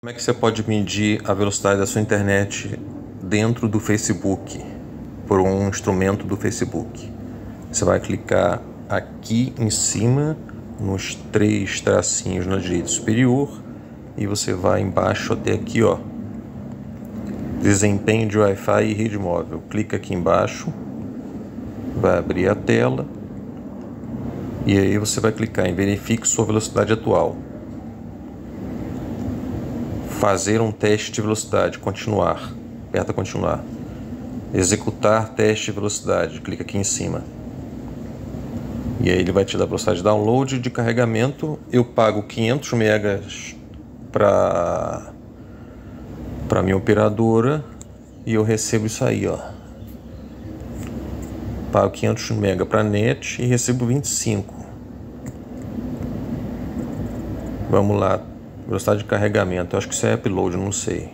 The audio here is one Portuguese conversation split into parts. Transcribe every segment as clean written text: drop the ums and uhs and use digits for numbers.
Como é que você pode medir a velocidade da sua internet dentro do Facebook, por um instrumento do Facebook? Você vai clicar aqui em cima, nos 3 tracinhos na direita superior, e você vai embaixo até aqui, ó, desempenho de Wi-Fi e rede móvel. Clica aqui embaixo, vai abrir a tela, e aí você vai clicar em verifique sua velocidade atual. Fazer um teste de velocidade, continuar, aperta continuar. Executar teste de velocidade, clica aqui em cima. E aí ele vai te dar velocidade de download e de carregamento. Eu pago 500 megas para minha operadora e eu recebo isso aí, ó. Pago 500 mega para net e recebo 25. Vamos lá. Velocidade de carregamento, eu acho que isso é upload, não sei.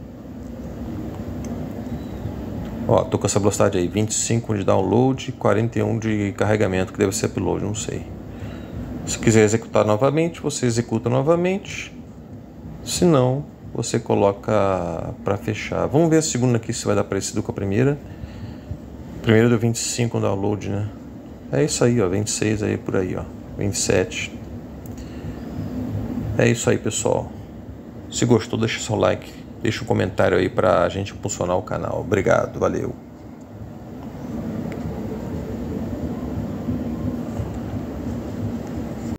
Ó, tô com essa velocidade aí, 25 de download, 41 de carregamento, que deve ser upload, não sei. Se quiser executar novamente, você executa novamente. Se não, você coloca para fechar. Vamos ver a segunda aqui, se vai dar parecido com a primeira. Primeiro deu 25 no download, né? É isso aí, ó, 26 aí por aí, ó, 27. É isso aí, pessoal. Se gostou, deixa seu like, deixa um comentário aí pra gente impulsionar o canal. Obrigado, valeu.